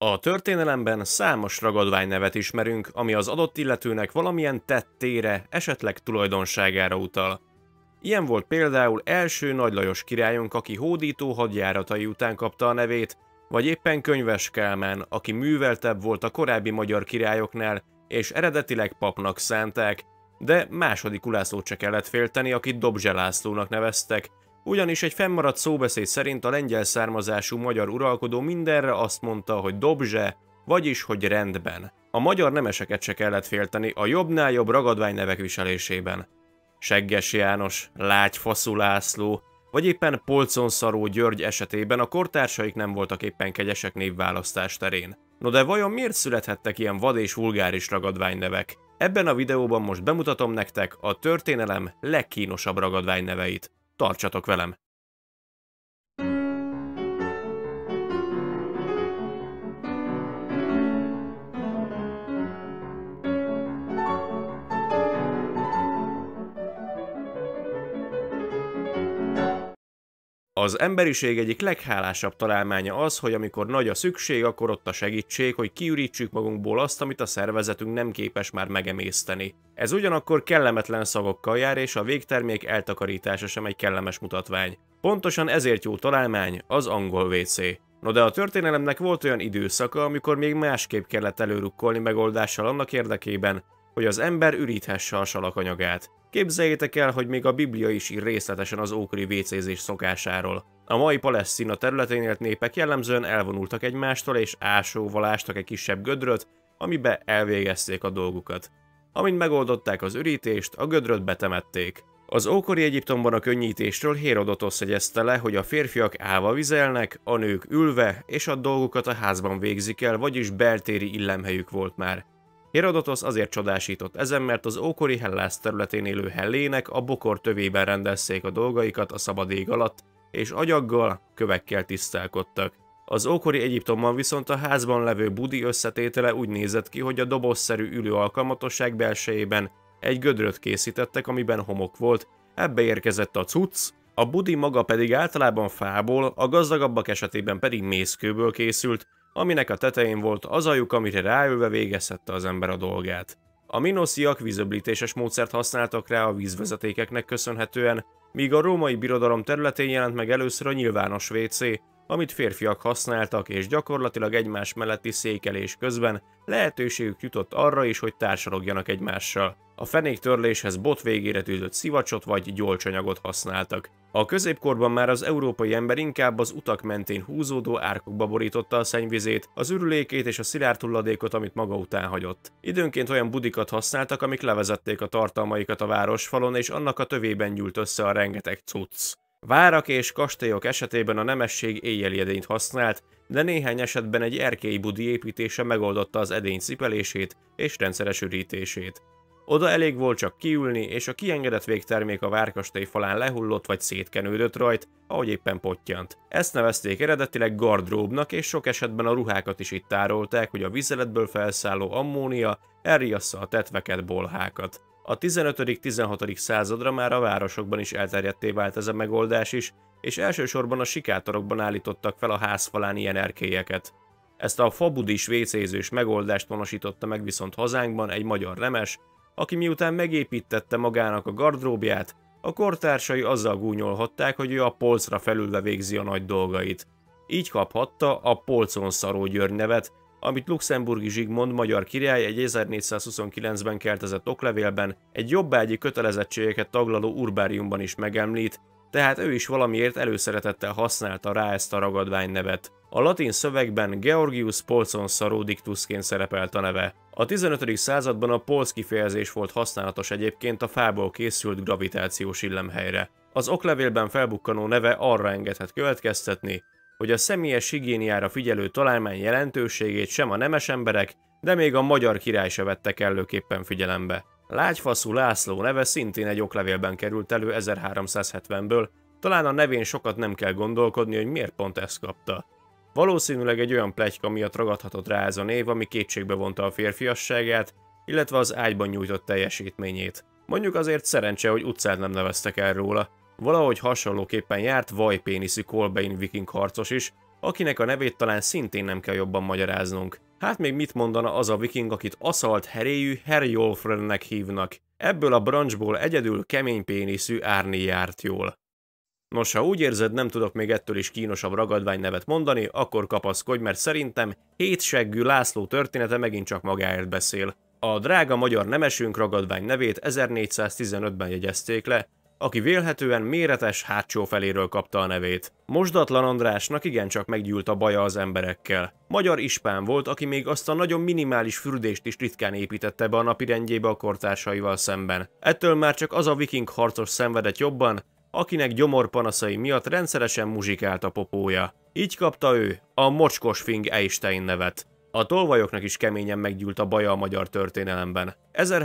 A történelemben számos ragadványnevet ismerünk, ami az adott illetőnek valamilyen tettére, esetleg tulajdonságára utal. Ilyen volt például első Nagy Lajos királyunk, aki hódító hadjáratai után kapta a nevét, vagy éppen Könyves Kálmán, aki műveltebb volt a korábbi magyar királyoknál, és eredetileg papnak szánták, de második Ulászlót se kellett félteni, akit Dobzse Lászlónak neveztek, ugyanis egy fennmaradt szóbeszéd szerint a lengyel származású magyar uralkodó mindenre azt mondta, hogy Dobzse, vagyis hogy rendben. A magyar nemeseket se kellett félteni a jobbnál jobb ragadványnevek viselésében. Segges János, Lágyfaszú László, vagy éppen Polconszaró György esetében a kortársaik nem voltak éppen kegyesek névválasztás terén. No de vajon miért születhettek ilyen vad és vulgáris ragadványnevek? Ebben a videóban most bemutatom nektek a történelem legkínosabb ragadványneveit. Tartsatok velem! Az emberiség egyik leghálásabb találmánya az, hogy amikor nagy a szükség, akkor ott a segítség, hogy kiürítsük magunkból azt, amit a szervezetünk nem képes már megemészteni. Ez ugyanakkor kellemetlen szagokkal jár, és a végtermék eltakarítása sem egy kellemes mutatvány. Pontosan ezért jó találmány az angol WC. No de a történelemnek volt olyan időszaka, amikor még másképp kellett előrukkolni megoldással annak érdekében, hogy az ember üríthesse a salakanyagát. Képzeljétek el, hogy még a Biblia is ír részletesen az ókori vécézés szokásáról. A mai Palesztina területén élt népek jellemzően elvonultak egymástól és ásóval ástak egy kisebb gödröt, amibe elvégezték a dolgukat. Amint megoldották az ürítést, a gödröt betemették. Az ókori Egyiptomban a könnyítésről Hérodotosz jegyezte le, hogy a férfiak állva vizelnek, a nők ülve, és a dolgukat a házban végzik el, vagyis beltéri illemhelyük volt már. Hérodotosz azért csodásított ezen, mert az ókori Hellász területén élő hellének a bokor tövében rendezzék a dolgaikat a szabad ég alatt, és agyaggal, kövekkel tisztálkodtak. Az ókori Egyiptomban viszont a házban levő budi összetétele úgy nézett ki, hogy a dobozszerű ülő alkalmatosság belsejében egy gödröt készítettek, amiben homok volt, ebbe érkezett a cucc, a budi maga pedig általában fából, a gazdagabbak esetében pedig mészkőből készült, aminek a tetején volt az ajuk, amire ráülve végezhette az ember a dolgát. A minosziak vízöblítéses módszert használtak rá a vízvezetékeknek köszönhetően, míg a római birodalom területén jelent meg először a nyilvános WC, amit férfiak használtak, és gyakorlatilag egymás melletti székelés közben lehetőségük jutott arra is, hogy társalogjanak egymással. A fenéktörléshez bot végére tűzött szivacsot vagy gyolcsanyagot használtak. A középkorban már az európai ember inkább az utak mentén húzódó árkokba borította a szennyvizét, az ürülékét és a szilárd hulladékot, amit maga után hagyott. Időnként olyan budikat használtak, amik levezették a tartalmaikat a városfalon, és annak a tövében gyűlt össze a rengeteg cucc. Várak és kastélyok esetében a nemesség éjjeli edényt használt, de néhány esetben egy erkélyi budi építése megoldotta az edény cipelését és rendszeres ürítését. Oda elég volt csak kiülni, és a kiengedett végtermék a várkastély falán lehullott vagy szétkenődött rajt, ahogy éppen pottyant. Ezt nevezték eredetileg gardróbnak, és sok esetben a ruhákat is itt tárolták, hogy a vizeletből felszálló ammónia elriassza a tetveket, bolhákat. A 15.-16. századra már a városokban is elterjedté vált ez a megoldás is, és elsősorban a sikátorokban állítottak fel a ház falán ilyen erkélyeket. Ezt a fabudis vécézős megoldást honosította meg viszont hazánkban egy magyar nemes, aki miután megépítette magának a gardróbját, a kortársai azzal gúnyolhatták, hogy ő a polcra felülve végzi a nagy dolgait. Így kaphatta a Polconszaró György nevet, amit Luxemburgi Zsigmond magyar király egy 1429-ben keltezett oklevélben egy jobbágyi kötelezettségeket taglaló urbáriumban is megemlít, tehát ő is valamiért előszeretettel használta rá ezt a ragadványnevet. A latin szövegben Georgius Polconszaró Dictusként szerepelt a neve. A 15. században a polc kifejezés volt használatos egyébként a fából készült gravitációs illemhelyre. Az oklevélben felbukkanó neve arra engedhet következtetni, hogy a személyes higiéniára figyelő találmány jelentőségét sem a nemes emberek, de még a magyar király se vette kellőképpen figyelembe. Lágyfaszú László neve szintén egy oklevélben került elő 1370-ből, talán a nevén sokat nem kell gondolkodni, hogy miért pont ezt kapta. Valószínűleg egy olyan pletyka miatt ragadhatott rá ez a név, ami kétségbe vonta a férfiasságát, illetve az ágyban nyújtott teljesítményét. Mondjuk azért szerencse, hogy utcát nem neveztek el róla. Valahogy hasonlóképpen járt vajpéniszű kolbein viking harcos is, akinek a nevét talán szintén nem kell jobban magyaráznunk. Hát még mit mondana az a viking, akit aszalt heréjű Herjolfrönnek hívnak. Ebből a branchból egyedül kemény péniszű Árni járt jól. Nos, ha úgy érzed, nem tudok még ettől is kínosabb ragadványnevet mondani, akkor kapaszkodj, mert szerintem Hétseggű László története megint csak magáért beszél. A drága magyar nemesünk ragadvány nevét 1415-ben jegyezték le, aki vélhetően méretes hátsó feléről kapta a nevét. Mosdatlan Andrásnak igencsak meggyűlt a baja az emberekkel. Magyar ispán volt, aki még azt a nagyon minimális fürdést is ritkán építette be a napirendjébe a kortársaival szemben. Ettől már csak az a viking harcos szenvedett jobban, akinek gyomorpanaszai miatt rendszeresen muzsikált a popója. Így kapta ő a mocskos fing Eystein nevet. A tolvajoknak is keményen meggyűlt a baja a magyar történelemben.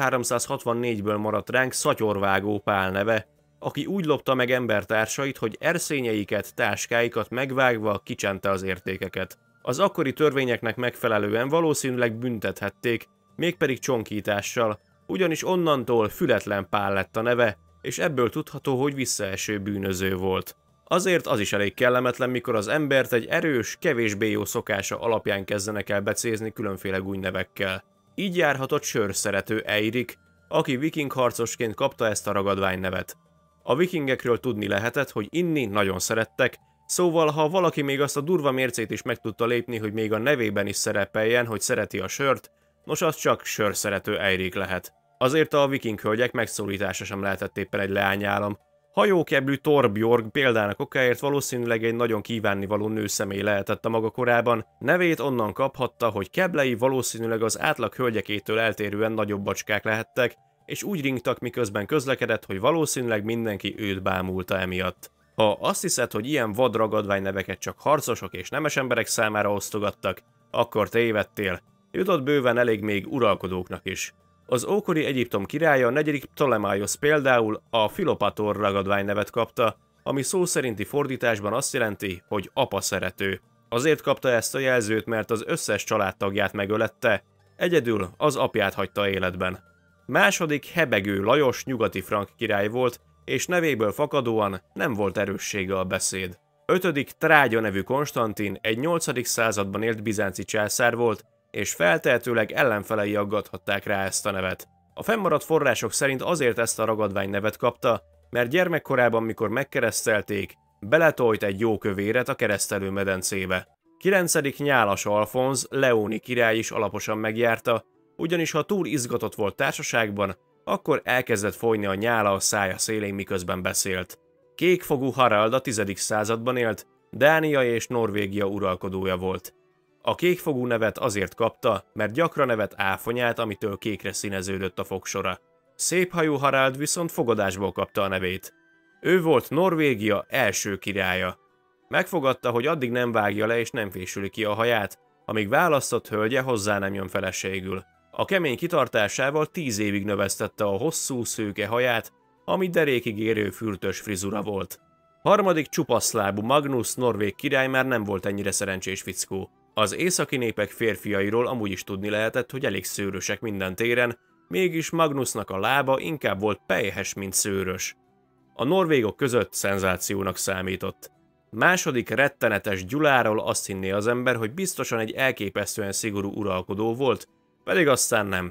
1364-ből maradt ránk Szatyorvágó Pál neve, aki úgy lopta meg embertársait, hogy erszényeiket, táskáikat megvágva kicsente az értékeket. Az akkori törvényeknek megfelelően valószínűleg büntethették, mégpedig csonkítással, ugyanis onnantól Fületlen Pál lett a neve, és ebből tudható, hogy visszaeső bűnöző volt. Azért az is elég kellemetlen, mikor az embert egy erős, kevésbé jó szokása alapján kezdenek el becézni különféle gúnynevekkel. Így járhatott sörszerető Eirik, aki viking harcosként kapta ezt a ragadvány nevet. A vikingekről tudni lehetett, hogy inni nagyon szerettek, szóval ha valaki még azt a durva mércét is meg tudta lépni, hogy még a nevében is szerepeljen, hogy szereti a sört, nos az csak sörszerető Eirik lehet. Azért a viking hölgyek megszólítása sem lehetett éppen egy leányálom. Hajókeblű Torbjörg példának okáért valószínűleg egy nagyon kívánnivaló nőszemély lehetett a maga korában, nevét onnan kaphatta, hogy keblei valószínűleg az átlag hölgyekétől eltérően nagyobb bacskák lehettek, és úgy ringtak, miközben közlekedett, hogy valószínűleg mindenki őt bámulta emiatt. Ha azt hiszed, hogy ilyen vad ragadványneveket csak harcosok és nemes emberek számára osztogattak, akkor tévedtél. Jutott bőven elég még uralkodóknak is. Az ókori Egyiptom királya, 4. Ptolemaiosz például a Filopator ragadványnevet kapta, ami szó szerinti fordításban azt jelenti, hogy apa szerető. Azért kapta ezt a jelzőt, mert az összes családtagját megölette, egyedül az apját hagyta életben. Második Hebegő Lajos nyugati frank király volt, és nevéből fakadóan nem volt erőssége a beszéd. 5. Trágya nevű Konstantin egy 8. században élt bizánci császár volt, és feltehetőleg ellenfelei aggathatták rá ezt a nevet. A fennmaradt források szerint azért ezt a ragadvány nevet kapta, mert gyermekkorában, mikor megkeresztelték, beletolt egy jó kövéret a keresztelő medencébe. 9. Nyálas Alfonz, leóni király is alaposan megjárta, ugyanis ha túl izgatott volt társaságban, akkor elkezdett folyni a nyála a szája szélén, miközben beszélt. Kékfogú Harald a 10. században élt, Dánia és Norvégia uralkodója volt. A kékfogú nevet azért kapta, mert gyakran nevet áfonyát, amitől kékre színeződött a fogsora. Széphajú Harald viszont fogadásból kapta a nevét. Ő volt Norvégia első királya. Megfogadta, hogy addig nem vágja le és nem fésüli ki a haját, amíg választott hölgye hozzá nem jön feleségül. A kemény kitartásával 10 évig növesztette a hosszú szőke haját, ami derékig érő fürtös frizura volt. 3. Csupaszlábú Magnus norvég király már nem volt ennyire szerencsés fickó. Az északi népek férfiairól amúgy is tudni lehetett, hogy elég szőrösek minden téren, mégis Magnusnak a lába inkább volt pelyhes, mint szőrös. A norvégok között szenzációnak számított. Második rettenetes Gyuláról azt hinné az ember, hogy biztosan egy elképesztően szigorú uralkodó volt, pedig aztán nem.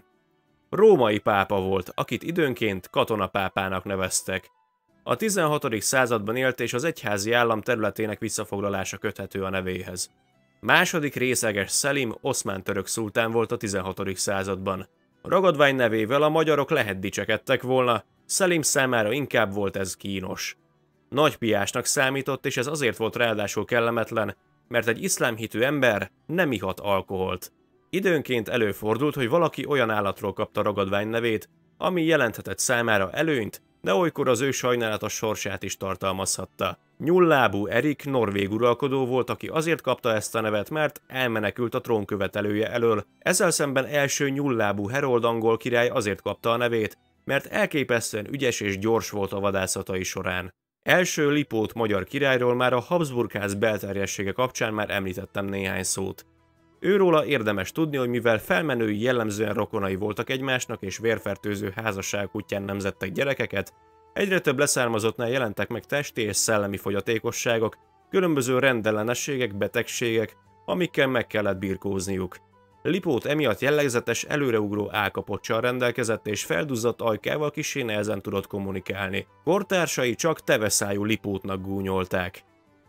Római pápa volt, akit időnként katonapápának neveztek. A 16. században élt és az egyházi állam területének visszafoglalása köthető a nevéhez. Második részeges Szelim oszmán török szultán volt a 16. században. Ragadvány nevével a magyarok lehet dicsekedtek volna, Szelim számára inkább volt ez kínos. Nagy piásnak számított, és ez azért volt ráadásul kellemetlen, mert egy iszlám hitű ember nem ihat alkoholt. Időnként előfordult, hogy valaki olyan állatról kapta ragadvány nevét, ami jelenthetett számára előnyt, de olykor az ő sajnálatos sorsát is tartalmazhatta. Nyullábú Erik norvég uralkodó volt, aki azért kapta ezt a nevet, mert elmenekült a trónkövetelője elől. Ezzel szemben első Nyullábú Herold angol király azért kapta a nevét, mert elképesztően ügyes és gyors volt a vadászatai során. Első Lipót magyar királyról már a Habsburg-ház belterjessége kapcsán már említettem néhány szót. Őróla érdemes tudni, hogy mivel felmenői jellemzően rokonai voltak egymásnak és vérfertőző házasság útján nemzettek gyerekeket, egyre több leszármazottnál jelentek meg testi és szellemi fogyatékosságok, különböző rendellenességek, betegségek, amikkel meg kellett birkózniuk. Lipót emiatt jellegzetes előreugró állkapocsal rendelkezett és felduzzadt ajkával kissé nehezen tudott kommunikálni. Kortársai csak teveszájú Lipótnak gúnyolták.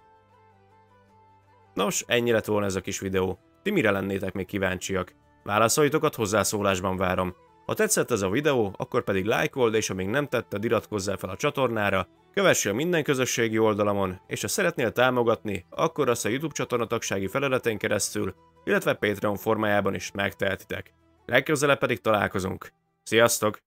Nos, ennyi lett volna ez a kis videó. Ti mire lennétek még kíváncsiak? Válaszaitokat hozzászólásban várom. Ha tetszett ez a videó, akkor pedig lájkold, és ha még nem tetted, iratkozzál fel a csatornára, kövessél minden közösségi oldalamon, és ha szeretnél támogatni, akkor azt a YouTube csatorna tagsági feliratén keresztül, illetve Patreon formájában is megtehetitek. Legközelebb pedig találkozunk. Sziasztok!